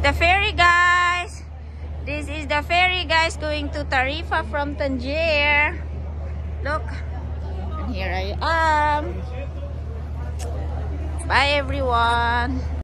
the ferry, guys. This is the ferry, guys, going to Tarifa from Tangier. Look, and here I am. Bye, everyone.